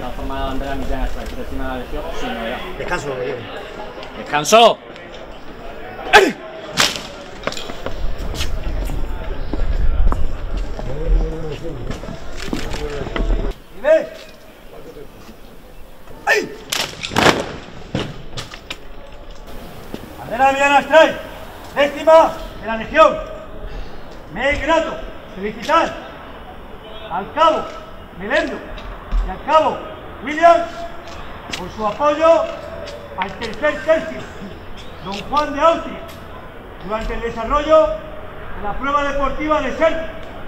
La forma de la bandera Millán Astray, encima de la legión, sin novedad. Descanso lo que lleve. ¡Descanso! ¿Y ves? ¡Ay! Bandera Millán Astray, 10ª de la legión. Me es grato felicitar al cabo Melendo y al cabo Williams por su apoyo al tercer tercio Don Juan de Austria durante el desarrollo de la prueba deportiva de Serpa.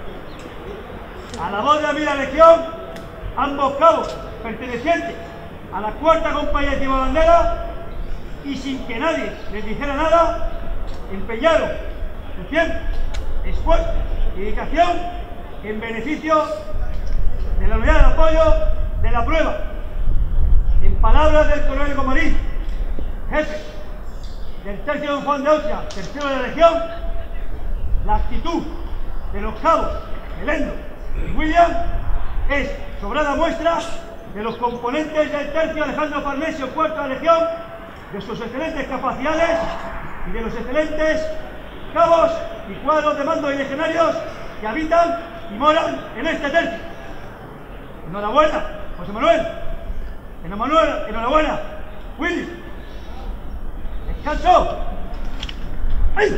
A la voz de la Mira Legión, ambos cabos pertenecientes a la 4ª compañía de bandera y sin que nadie les dijera nada, empeñaron su tiempo, esfuerzo y dedicación en beneficio de la unidad de apoyo de la prueba. En palabras del coronel Gomarín, jefe del tercio Don Juan de Austria, tercero de la legión, la actitud de los cabos Melendo y William es sobrada muestra de los componentes del tercio Alejandro Farnesio, 4ª legión, de sus excelentes capacidades y de los excelentes cabos y cuadros de mando y legionarios que habitan y moran en este tercio. Enhorabuena, José Manuel. Enhorabuena, Willy. ¡Descanso! ¡Ay!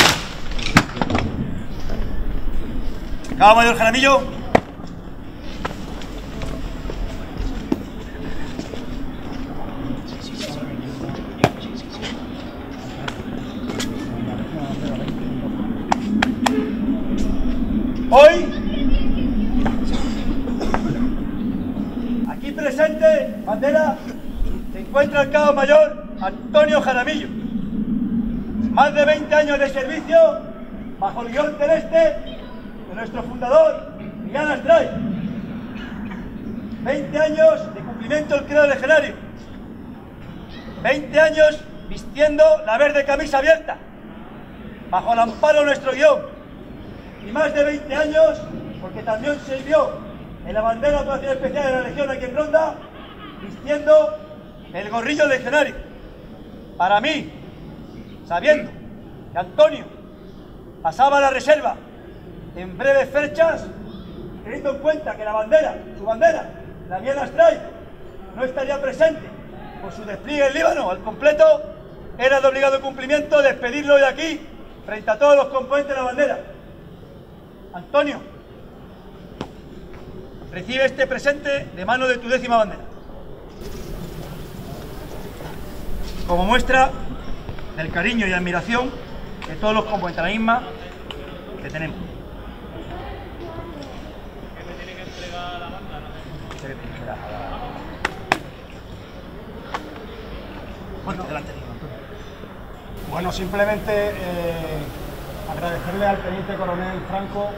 Cabo Mayor Jaramillo. Hoy, aquí presente, bandera, se encuentra el cabo mayor Antonio Jaramillo. Más de 20 años de servicio bajo el guión celeste de nuestro fundador, Millán Astray. 20 años de cumplimiento del credo legionario. 20 años vistiendo la verde camisa abierta, bajo el amparo de nuestro guión. Y más de 20 años, porque también sirvió en la bandera de operación especial de la Legión aquí en Ronda, vistiendo el gorrillo legionario. Para mí, sabiendo que Antonio pasaba a la reserva en breves fechas, teniendo en cuenta que la bandera, su bandera, la Millán Astray, no estaría presente por su despliegue en Líbano al completo, era de obligado cumplimiento despedirlo de aquí frente a todos los componentes de la bandera. Antonio, recibe este presente de mano de tu 10ª bandera, como muestra del cariño y admiración de todos los componentes de la misma que tenemos. ¿Qué me tiene que entregar la banda? Bueno, delante. Bueno, simplemente agradecerle al teniente coronel Franco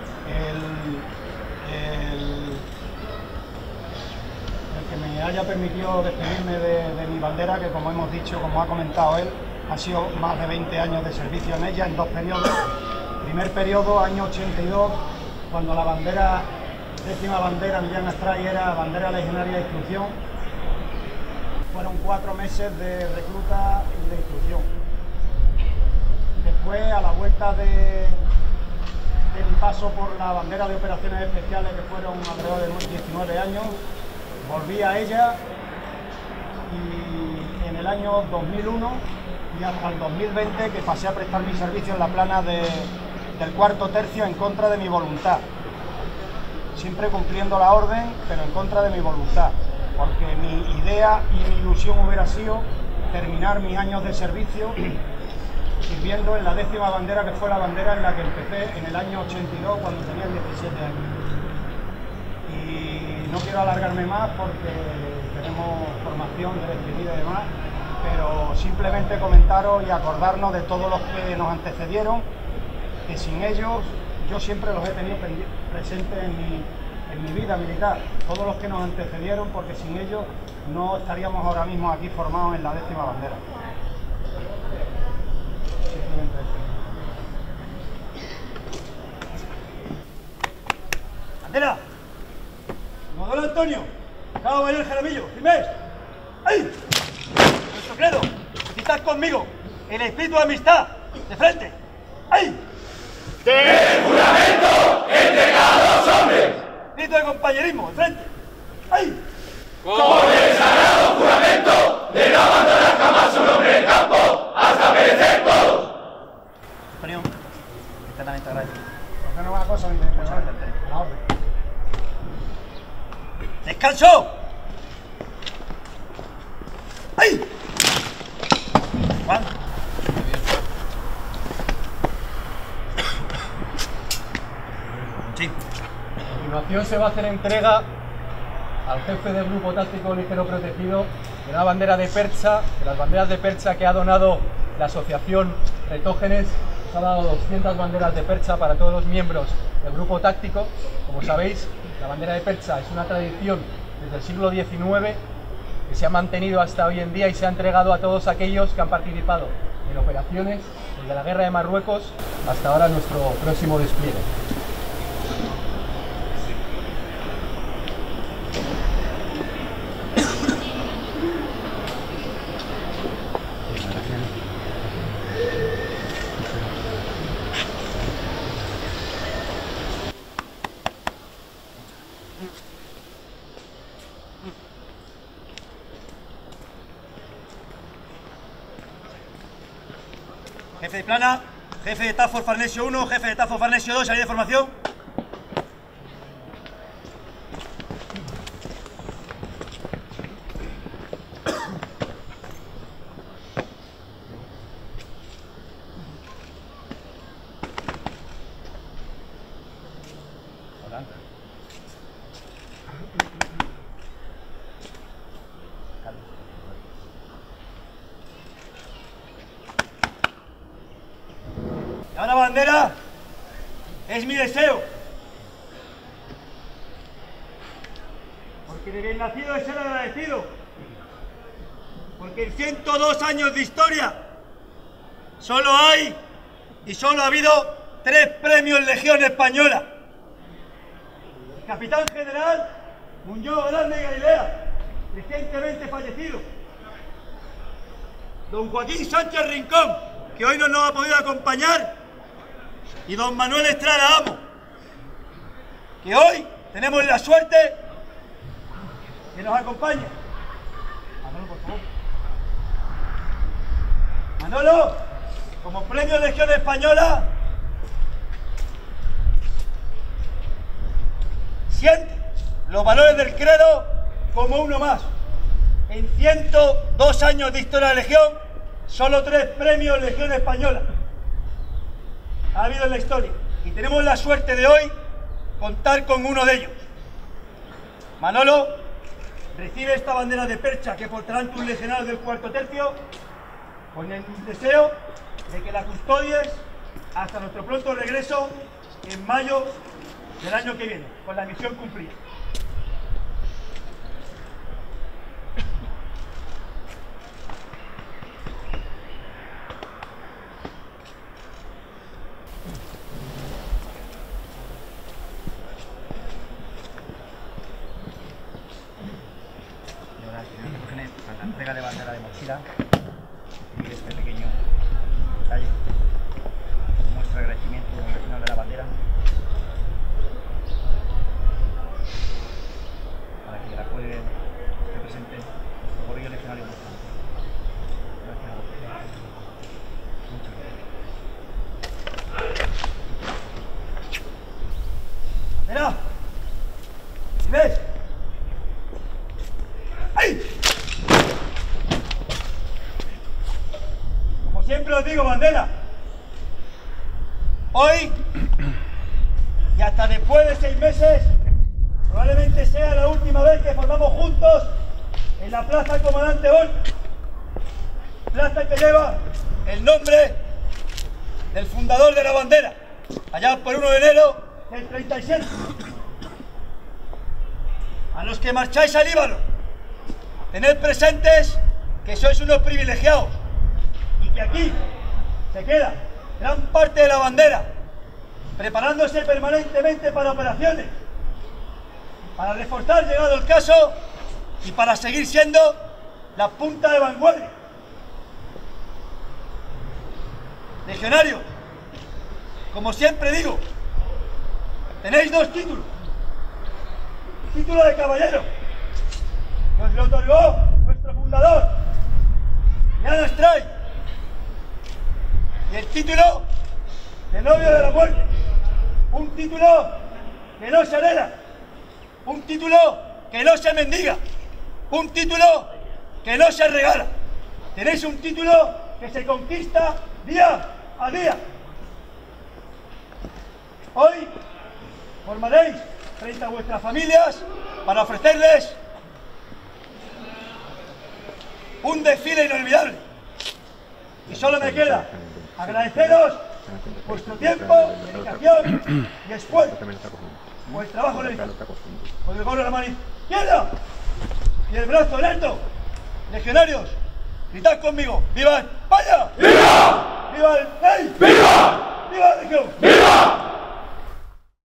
el que me haya permitido despedirme de mi bandera, que como hemos dicho, como ha comentado él, ha sido más de 20 años de servicio en ella, en 2 periodos. Primer periodo, año 82, cuando la bandera, 10ª bandera Millán Astray era bandera legionaria de instrucción. Fueron 4 meses de recluta y de instrucción. Después, a la vuelta de mi paso por la bandera de operaciones especiales, que fueron alrededor de 19 años, volví a ella y en el año 2001 y hasta el 2020, que pasé a prestar mi servicio en la plana del 4º tercio en contra de mi voluntad. Siempre cumpliendo la orden, pero en contra de mi voluntad, porque mi idea y mi ilusión hubiera sido terminar mis años de servicio sirviendo en la 10ª bandera, que fue la bandera en la que empecé en el año 82, cuando tenía 17 años. Y no quiero alargarme más porque tenemos formación de despedida y demás, pero simplemente comentaros y acordarnos de todos los que nos antecedieron, que sin ellos yo siempre los he tenido presentes en mi vida militar, todos los que nos antecedieron, porque sin ellos no estaríamos ahora mismo aquí formados en la 10ª bandera. Simplemente eso. ¡Bandera! ¡Modelo Antonio! Cabo Mayor Jaramillo, firmes. ¡Ay! Nuestro credo, estás conmigo, el espíritu de amistad, de frente. ¡Ay! ¡De juramento entregado a los hombres! Espíritu de compañerismo, de frente. ¡Ay! Con el sagrado juramento de no abandonar jamás un hombre de campo hasta perecer todos. Antonio, eternamente agradecido. Hacer una cosa, la orden. ¡Descanso! ¡Ay! Juan. Sí. A continuación se va a hacer entrega al jefe del Grupo Táctico Ligero Protegido de la bandera de percha, de las banderas de percha que ha donado la asociación Retógenes. Nos ha dado 200 banderas de percha para todos los miembros del Grupo Táctico. Como sabéis, la bandera de percha es una tradición desde el siglo XIX que se ha mantenido hasta hoy en día y se ha entregado a todos aquellos que han participado en operaciones desde la Guerra de Marruecos hasta ahora nuestro próximo despliegue. Jefe de plana, jefe de TAFOR Farnesio 1, jefe de TAFOR Farnesio 2, salida de formación. Y ahora, bandera, es mi deseo. Porque de bien nacido es ser agradecido. Porque en 102 años de historia solo hay y solo ha habido 3 premios Legión Española. El capitán general Muñoz Grande de Galilea, recientemente fallecido. Don Joaquín Sánchez Rincón, que hoy no nos ha podido acompañar, y don Manuel Estrada Amo, que hoy tenemos la suerte que nos acompañe. Manolo, por favor. Manolo, como premio Legión Española, siente los valores del credo como uno más. En 102 años de historia de Legión, solo 3 premios Legión Española ha habido en la historia. Y tenemos la suerte de hoy contar con uno de ellos. Manolo, recibe esta bandera de percha que portarán tus legionarios del cuarto tercio, con el deseo de que la custodies hasta nuestro pronto regreso en mayo del año que viene, con la misión cumplida. La entrega de bandera de mochila y este pequeño detalle muestra agradecimiento al final de la bandera para que la cuelgue, esté presente nuestro corrillo legionario. Gracias a vosotros. Muchas gracias. ¡Bandera! ¿Sí ves? ¡Ay! Siempre os digo, bandera, hoy y hasta después de 6 meses probablemente sea la última vez que formamos juntos en la Plaza Comandante Hoy, plaza que lleva el nombre del fundador de la bandera, allá por 1 de enero del 37. A los que marcháis al Líbano, tened presentes que sois unos privilegiados, que aquí se queda gran parte de la bandera, preparándose permanentemente para operaciones, para reforzar, llegado el caso, y para seguir siendo la punta de vanguardia. Legionarios, como siempre digo, tenéis 2 títulos. El título de caballero, que os lo otorgó nuestro fundador, Jan Stray, y el título de novio de la muerte, un título que no se hereda, un título que no se mendiga, un título que no se regala. Tenéis un título que se conquista día a día. Hoy formaréis frente a vuestras familias para ofrecerles un desfile inolvidable. Y solo me queda agradeceros vuestro tiempo, dedicación y esfuerzo por el trabajo realizado. Con el gorro en la mano izquierda y el brazo en alto. Legionarios, gritad conmigo: ¡Viva España! ¡Viva! ¡Viva el rey! ¡Viva! ¡Viva la región!